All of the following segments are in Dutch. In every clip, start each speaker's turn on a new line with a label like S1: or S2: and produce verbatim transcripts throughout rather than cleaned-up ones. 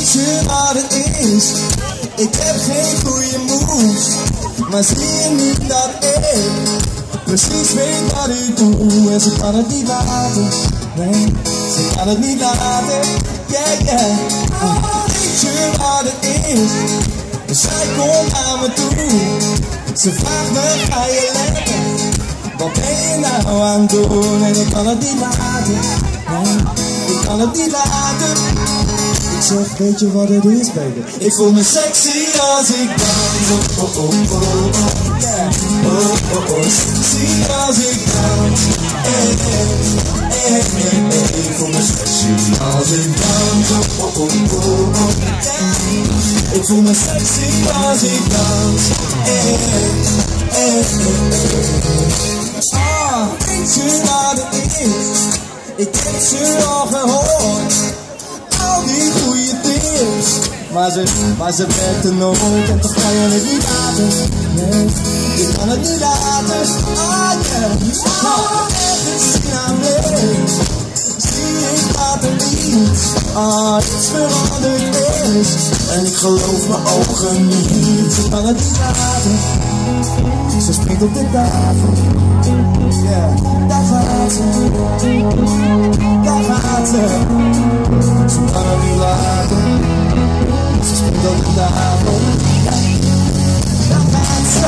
S1: weet je wat het is? Ik heb geen goede moves, maar zie je niet dat ik precies weet wat ik doe? En ze kan het niet laten, nee, ze kan het niet laten, yeah, yeah. Oh, weet je wat het is? Zij komt naar me toe, ze vraagt me, ga je lekker? Wat ben je nou aan het doen? En ik kan het niet laten, nee, ik kan het niet laten. Ik zeg, weet je wat het is, baby? Ik voel me sexy als ik dans, oh, oh, oh, oh, oh, yeah. Oh, oh, oh, sexy als ik dans, eh, eh, eh, eh, eh. Ik voel me sexy als ik dans, oh, oh, oh, oh, oh, yeah. Ik voel me sexy als ik dans, eh, eh, eh, eh. Ah, weet je wat het is? Ik heb ze al gehoord, al die goede tips, maar ze, maar ze werkte nooit en toch kan je het niet laten, nee, je kan het niet laten, ah yeah, nou, ergens zien aan bleef, zie ik dat er iets, ah, iets veranderd is, en ik geloof mijn ogen niet, ze kan het niet laten, ze springt op de tafel, yeah, daar gaat ze, daar gaat ze. Ze kan het niet laten, ze springt op de tafel, daar gaat ze.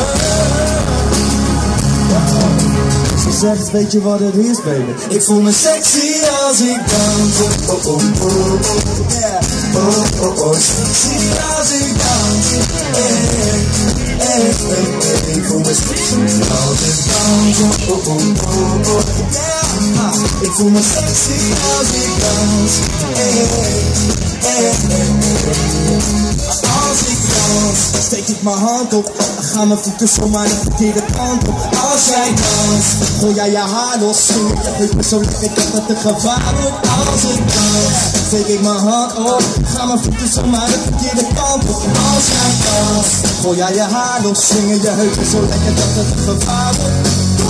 S1: Ze zegt, weet je wat het is, baby? Ik voel me sexy als ik dans, oh, oh, oh, oh, yeah. Oh, oh, oh, sexy als ik dans, eh, eh, eh, eh. Ik voel me sexy als ik dans, oh, oh, oh, oh, yeah. Ik voel me sexy als ik dans, eh, eh, eh, eh. Als ik dans, steek ik mijn hand op, gaan mijn voeten zomaar de verkeerde kant op. Als jij danst, gooi jij je haar los, swing je heupen zo lekker dat het een gevaar wordt. Als ik dans, steek ik mijn hand op, gaan mijn voeten zomaar de verkeerde kant op. Als jij danst, gooi jij je haar los, swing je heupen zo lekker dat het een gevaar wordt.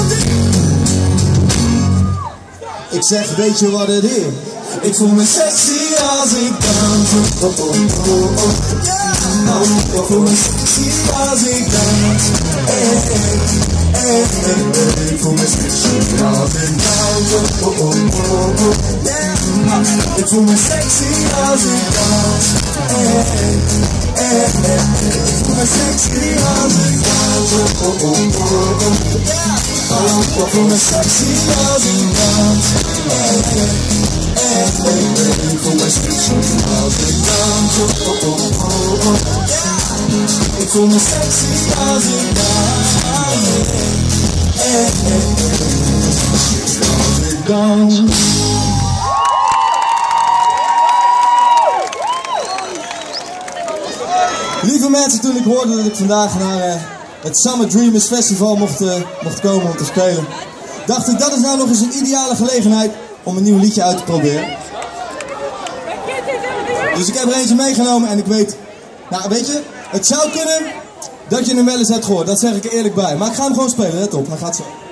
S1: Ik zeg, weet je wat het is? Ik voel me sexy als ik dans, oh, oh, oh, oh, yeah. Oh, ik voel me sexy als ik dans, eh, eh, eh, eh. Ik voel me sexy als ik dans, oh, oh, oh, oh, yeah. Ik voel me sexy als ik dans, eh, eh, eh, eh. Ik voel me sexy als ik dans, oh, oh, oh, oh, yeah. Oh, ik voel me sexy als ik dans, eh, eh. Eh, eh, eh, ik voel me sexy als ik dans, oh, oh, oh, oh, oh, yeah. Ik voel me sexy als ik dans, eh, eh, eh, eh, als ik dans. Lieve mensen, toen ik hoorde dat ik vandaag naar uh, het Summer Dreamers Festival mocht, uh, mocht komen om te spelen, dacht ik, dat is nou nog eens een ideale gelegenheid om een nieuw liedje uit te proberen. Dus ik heb er eentje meegenomen en ik weet, nou weet je, het zou kunnen dat je hem wel eens hebt gehoord, dat zeg ik er eerlijk bij. Maar ik ga hem gewoon spelen, let op, hij gaat zo.